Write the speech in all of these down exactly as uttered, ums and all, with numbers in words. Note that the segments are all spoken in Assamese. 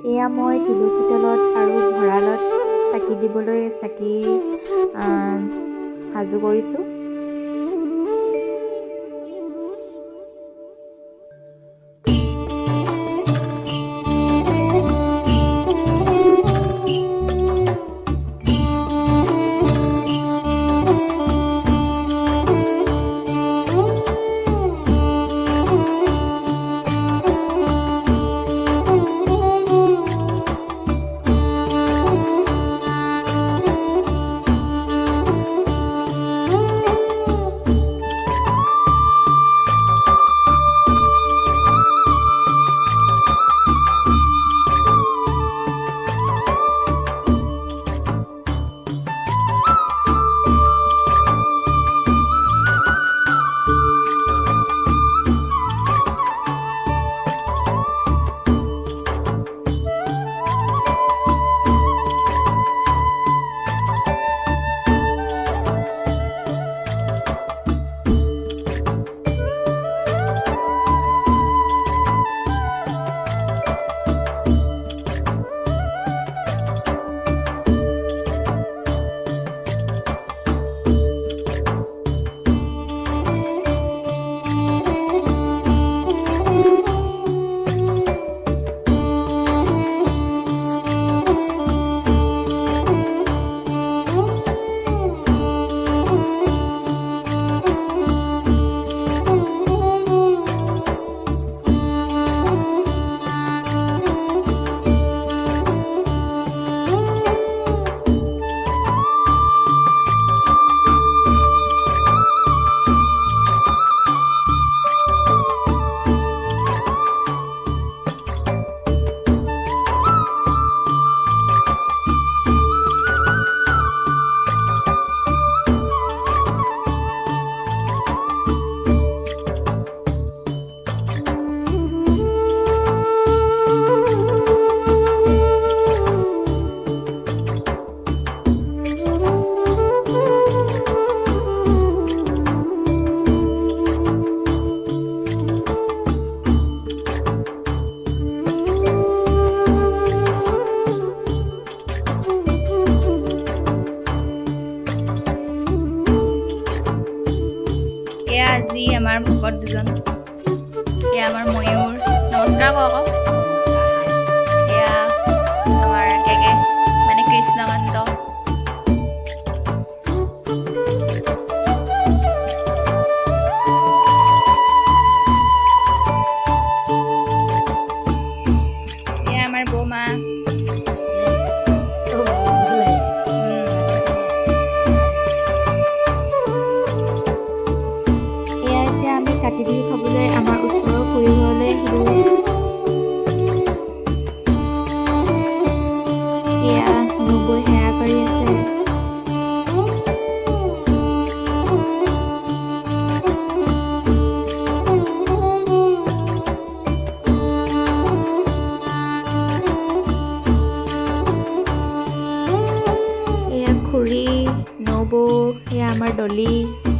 এয়া মই তুলসী তলত আৰু ভঁৰালত চাকি দিবলৈ চাকি সাজু কৰিছোঁ। আজি আমাৰ ভকত দুজন, এয়া আমাৰ ময়ূৰ, নমস্কাৰ কওক। এয়া আমাৰ কেকে মানে কৃষ্ণকান্ত। এয়া আমাৰ বৌমা। কাতি বিহু খাবলৈ আমাৰ ওচৰৰ খুৰী ঘৰলৈ আহিলোঁ। এয়া নবৈ সেৱা কৰি আছে। এয়া খুৰী, নবৌ, এয়া আমাৰ ডলি।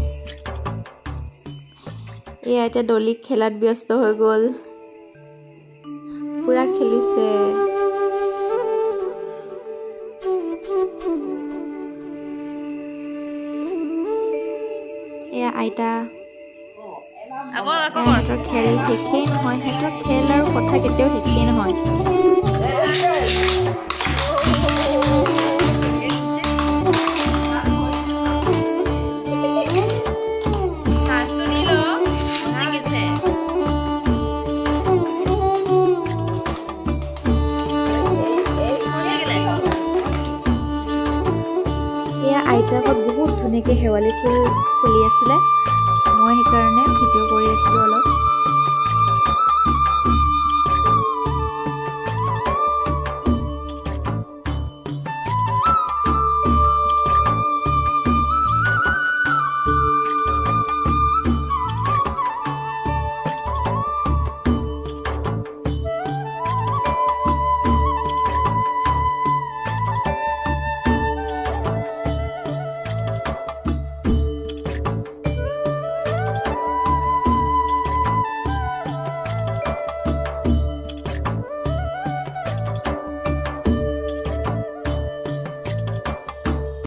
এয়া এতিয়া ডলি খেলাত ব্যস্ত হৈ গ'ল, পুৰা খেলিছে। এয়া আইতা, সিহঁতৰ খেল শেষেই নহয়, সিহঁতৰ খেল আৰু কথা কেতিয়াও শেষেই নহয়। আইতাৰ ঘৰত বহুত ধুনীয়াকৈ শেৱালি ফুল ফুলি আছিলে, মই সেইকাৰণে ভিডিঅ' কৰি ৰাখিলোঁ অলপ।